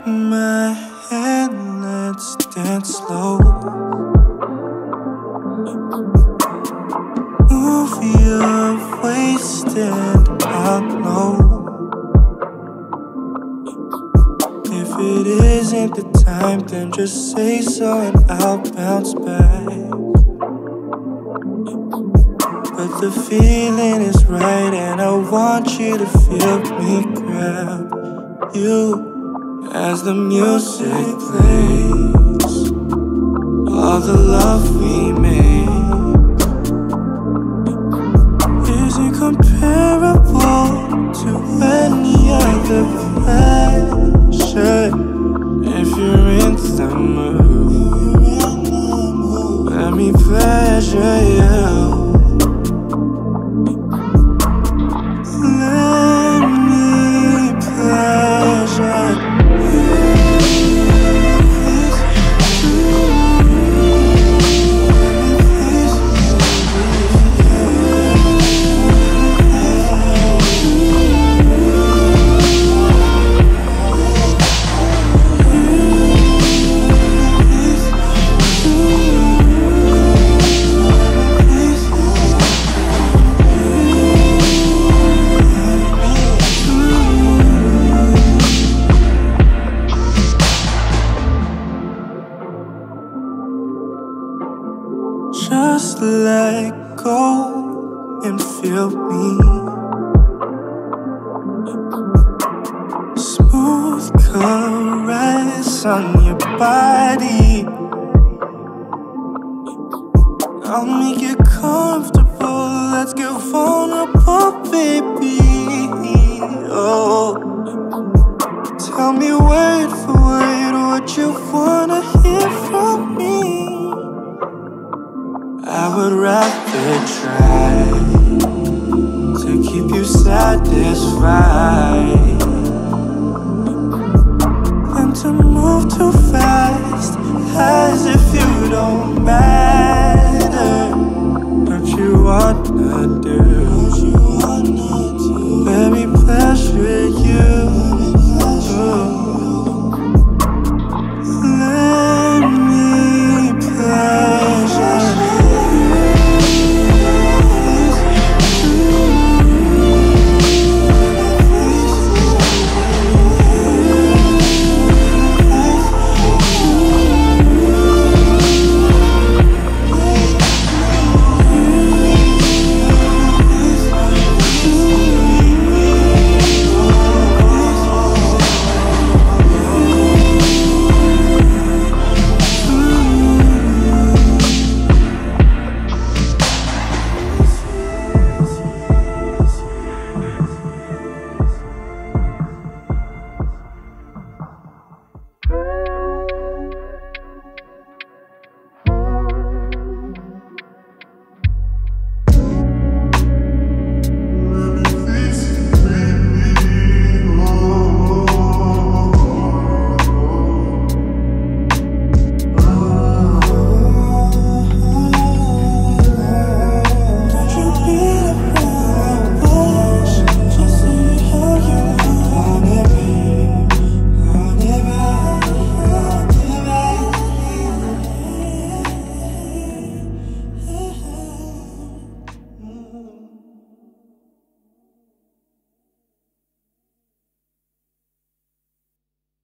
my hand, let's dance slow. Move your waist and I'll know. If it isn't the time, then just say so and I'll bounce back. But the feeling is right and I want you to feel me grab you. As the music plays, all the love we made isn't comparable to any other pleasure. If you're in the mood, let me pleasure you. Let me pleasure you. Just let go and feel me. Smooth caress on your body. I'll make you comfortable. Let's get vulnerable, baby. Oh, tell me word for word what you wanna hear from me. I would rather try to keep you satisfied than to move too fast, as if you don't matter. What you wanna do?